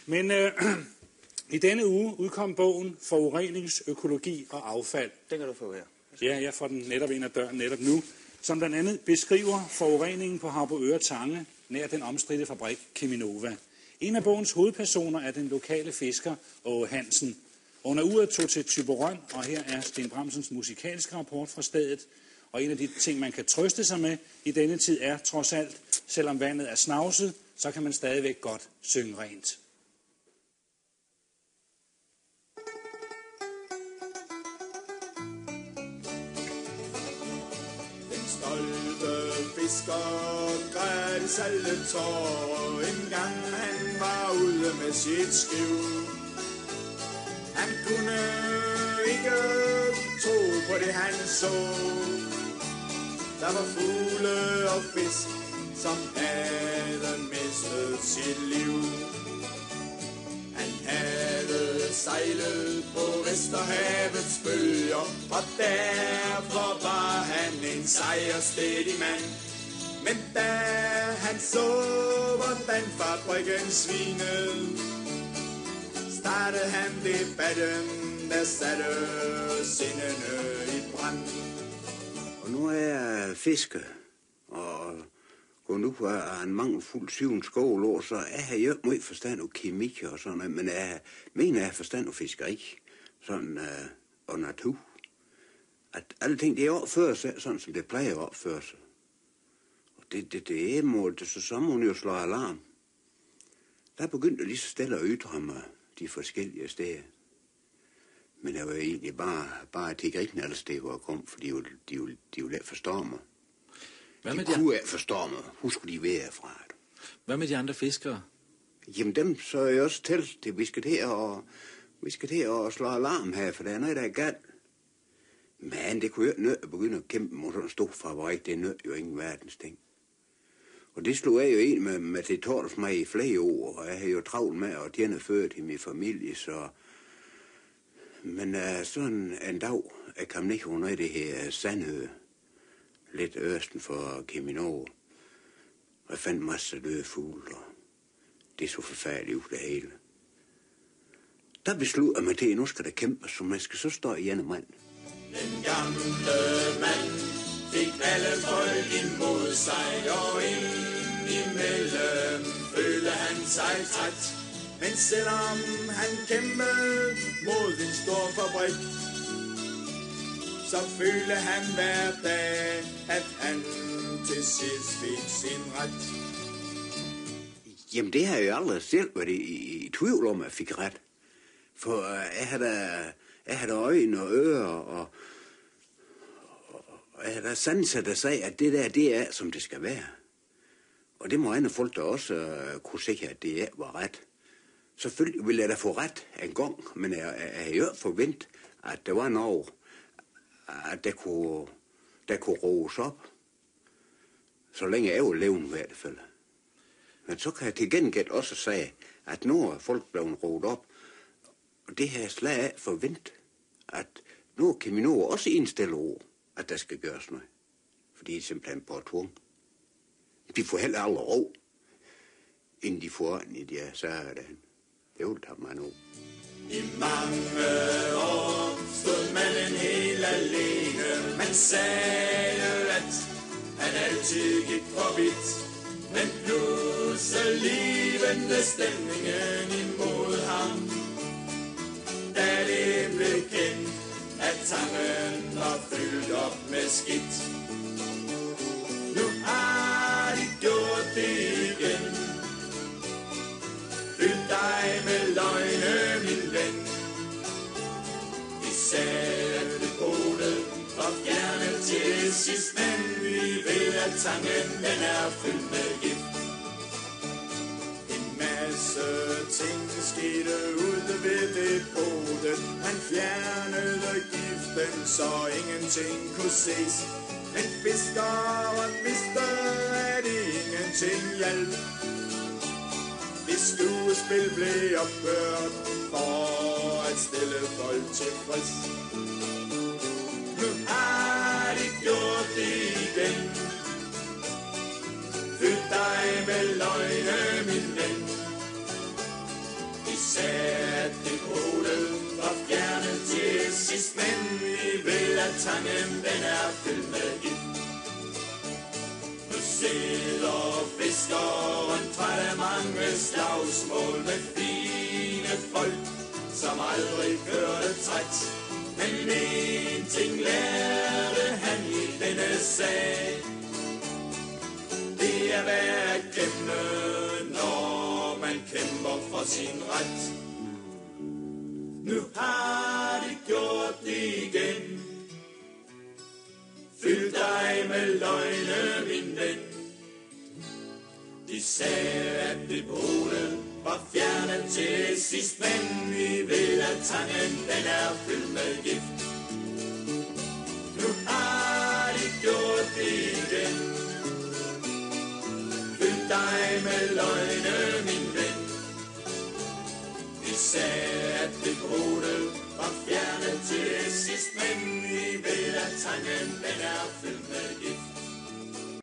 Men i denne uge udkom bogen Forureningsøkologi og affald. Den kan du få her. Ja, jeg får den netop ind ad døren netop nu, som blandt andet beskriver forureningen på Harboøre Tange, nær den omstridte fabrik Cheminova. En af bogens hovedpersoner er den lokale fisker Åge Hansen. Under uret tog til Thyborøn, og her er Sten Bramsens musikalske rapport fra stedet. Og en af de ting, man kan trøste sig med i denne tid er, trods alt, selvom vandet er snavset, så kan man stadigvæk godt synge rent. Den stolte fisker græd salte tårer, en gang han var ude med sit skiv. Han kunne ikke tro på det han så. Der var fugle og fisk, som havde mistet sit liv. Han havde sejlet på Vesterhavets bølger, og derfor var han en sejrstædig mand. Men da han så, hvordan fabrikken svinede, startede han debatten, der satte sindene i brand. Og nu er jeg fisker, og går nu på en mangelfuld syvende skålår, så er jeg jo meget forstand af kemi og sådan noget, men jeg mener, jeg har forstand af fiskeri sådan, og natur. At alle ting, det er opfører sig sådan, som det plejer at opføre sig. Og det er målet, så må man jo slå alarm. Der er begyndt at lige så stille at ytre mig de forskellige steder. Men jeg var egentlig bare til grinen alle steder, hvor jeg kom, for de jo let forstår mig. De kunne ikke forstå mig. Hvor skulle de være fra? Hvad med de andre fiskere? Jamen dem så er jeg også til. Vi skal til at slå alarm her, for der er noget, der er galt. Men det kunne jo ikke nødt at begynde at kæmpe mod sådan en stor fabrik. Det nødt jo ingen verdens ting. Og det slog jeg jo ind med det tårts mig i flere år, og jeg havde jo travlt med at tjene før til min familie, så... Men sådan en dag, jeg kom ned under i det her Sandø, lidt østen for Cheminova, og jeg fandt masser af døde fugle, og det så forfærdeligt ud det hele. Der besluttede jeg mig til, at nu skal der kæmpes, så man skal så stå i en mand. Den gamle mand fik alle folk imod sig, og indimellem følte han sig træt. Men selvom han kæmpede mod en stor fabrik, så følte han hver dag, at han til sidst fik sin ret. Jamen det har jeg jo aldrig selv været i tvivl om, at jeg fik ret. For jeg havde øjne og ører, og jeg havde sanset der sagde, at det er, som det skal være. Og det må andre folk der også kunne se, at det var ret. Selvfølgelig ville jeg da få ret en gang, men jeg havde jo forventet, at der var noget, at der kunne roes op. Så længe jeg jo levende i hvert fald. Men så kan jeg til gengæld også sige, at nu er folk blevet roet op, og det her slag af forventet, at nu kan vi nå også indstille over, at der skal gøres noget. Fordi det er simpelthen på tvung. De får heller aldrig ro, inden de får ordentligt i de her sager derhen. Det vil tage mig nu. I mange år stod manden helt alene. Man sagde, at han altid gik for vidt. Men pludselig vendte stemningen imod ham. Da det blev kendt, at tangen var fyldt op med skidt. Nu har de gjort det igen. Fyld dig med løgne, min ven. De sagde, at det både var fjernet til sidst, men vi ved, at tangen den er fyldt med gift. En masse ting skete ude ved depotet. Han fjernede giften, så ingenting kunne ses. Men fiskeren vidste, at ingenting hjalp. Det skuespil blev opført for at stille folk tilfreds. Nu har de gjort det igen. Fyld dig med løgne, min ven. den er fyldt med gift. Nu sidder fiskeren træt af mange slagsmål med fine folk, som aldrig kørte træt. Men en ting lærte han i denne sag: det er værd at kæmpe, når man kæmper for sin ret. Nu har de gjort det igen. Fyld dig med løgne, min ven. De sagde, at depotet var fjernet til sidst, men vi ved, at tangen den er fyldt med gift. Nu har de gjort det igen. Fyld dig med løgne, min ven. De sagde, at depotet var fjernet til sidst, men vi ved, at tangen den er